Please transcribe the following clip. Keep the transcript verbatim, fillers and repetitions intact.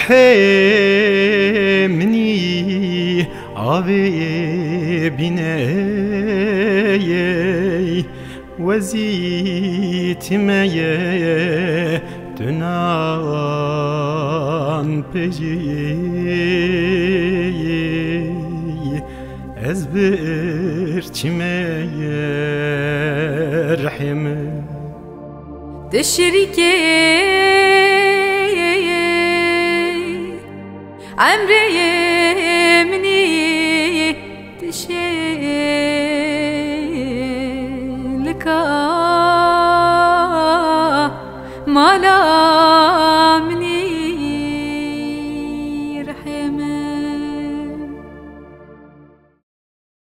رحمني آوي بناي وزيت ماي دنان بجي از برچمه رحمه دشريكي عمري مني تشيلك مالا